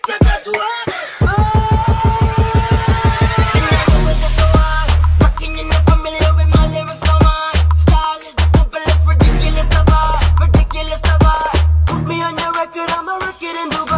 you got to work. Sing along with the one. Rocking in the familiar with my lyrics so on. Style is the simplest, ridiculous of all. Ridiculous of all. Put me on your record, I'ma rock it in Dubai.